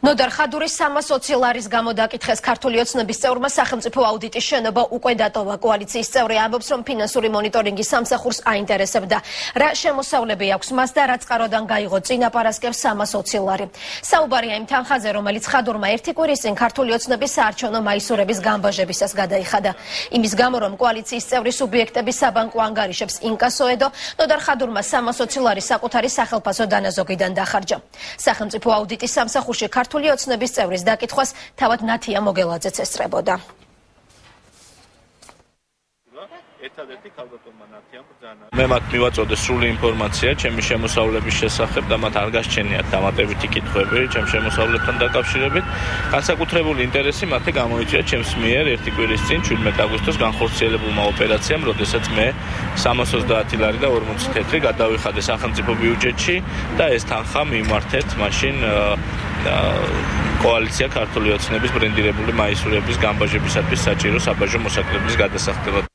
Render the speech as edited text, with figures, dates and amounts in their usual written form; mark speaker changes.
Speaker 1: ნოდარ ხადურის 320 ლარის გამო დაკითხეს ქართული ოცნების წევრმა სახელმწიფო აუდიტის შენობა უკვე დატოვა. კოალიციის წევრი ამბობს, რომ ფინანსური მონიტორინგი სამსახურს აინტერესებდა. რა შემოსავლები აქვს მას და რა წყაროდან გაიღო წინაპარასკევს 320 ლარი. საუბარია იმ თანხაზე, რომელიც ხადურმა ერთი კვირის წინ ქართული ოცნების საარჩევნო მაისურების გამბაჟებისას გადაიხადა. იმის გამო, რომ კოალიციის წევრი სუბიექტების საბანკო ანგარიშებს ინკასოედო, ნოდარ ხადურმა 320 ლარი საკუთარი სახელფასო დანაზოგიდან დახარჯა. სახელმწიფო აუდიტის სამსახურში ქართული ოცნების წევრის დაკითხვას თავად ნათია მოგელაძეც ესწრებოდა.
Speaker 2: მე მათ მივაწოდე სრული ინფორმაცია ჩემი შემოსავლების შესახებ და მათ არ გასჩენიათ დამატებითი კითხვები ჩემ შემოსავლებთან დაკავშირებით. განსაკუთრებული ინტერესი მათი გამოიწვია ჩემს მიერ ერთი კვირის წინ 17 აგვისტოს განხორციელებულმა ოპერაციამ, როდესაც მე 330 ლარი და 40 თეთრი გადავიხადე სახელმწიფო ბიუჯეტში და ეს თანხა მიმართეთ მაშინ კოალიცია ქართული ოცნების ბრენდირებული მაისურების გამბაჟებისათვის საჭირო საბაჟო მოსაკრების გადასახდელად.